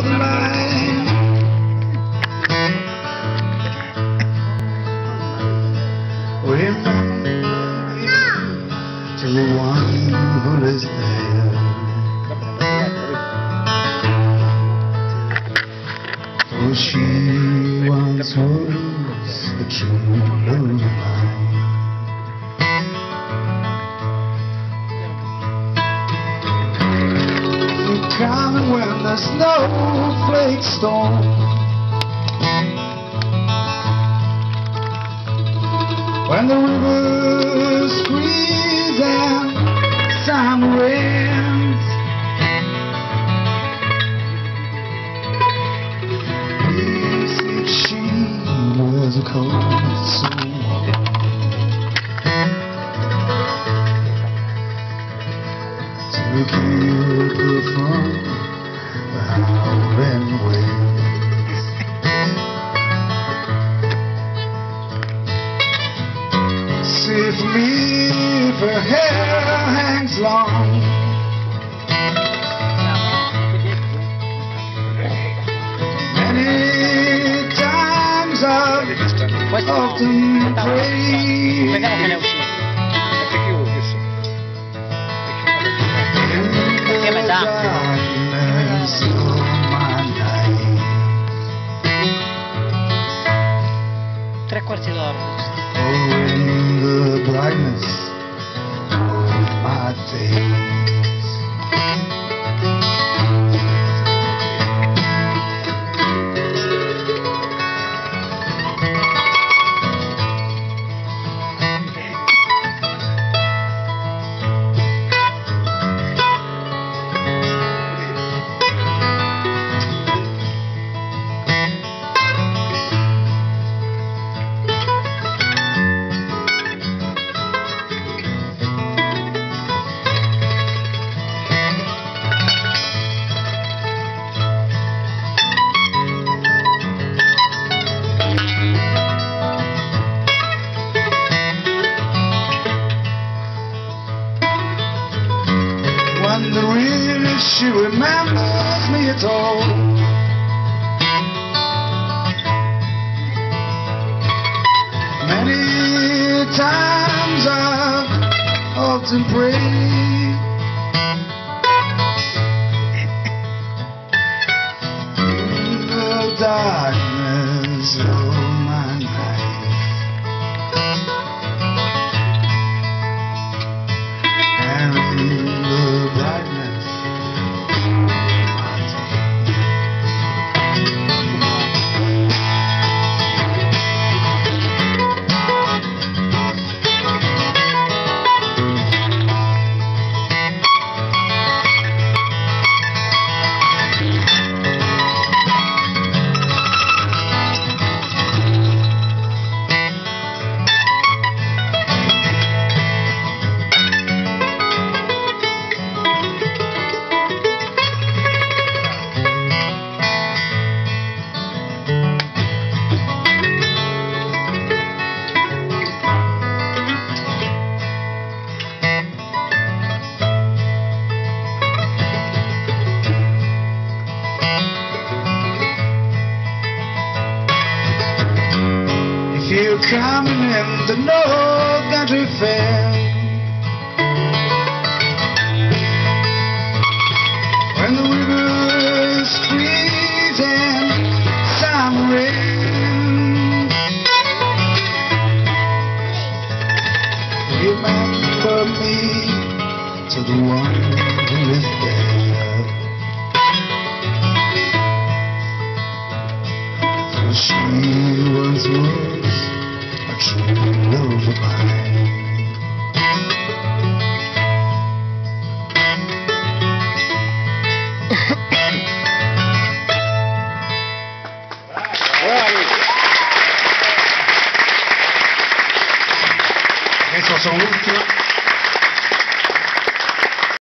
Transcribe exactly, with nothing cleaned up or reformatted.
the line. Remember to the one who is there. For she once was a true love of mine. Coming when the snowflakes storm, when the rivers freeze and summer rains, music she was a cold soul. To keep her from the howling winds. See for me if her hair hangs long, many times I've often prayed. Darkness of my night, Tre quarti d'oro. oh, in the brightness of my days. Wondering if she remembers me at all. Many times I've often prayed. In the darkness of my night, and in the brightness of my You're coming in the North Country Fair, when the rivers freeze and summer rain. Remember me to the one who is there, for she once was a true love of mine. Questo sono l'ultimo.